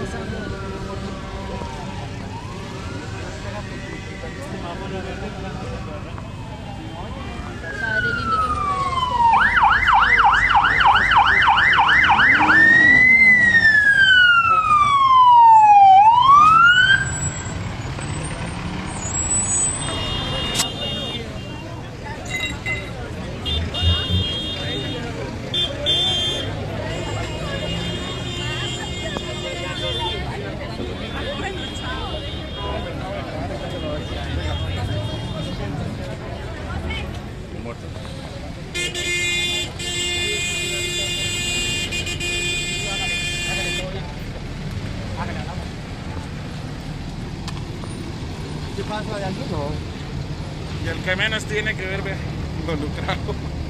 Padre lindo que me ¿Qué pasa de aquí? No. Y el que menos tiene que ver, vea, involucrado.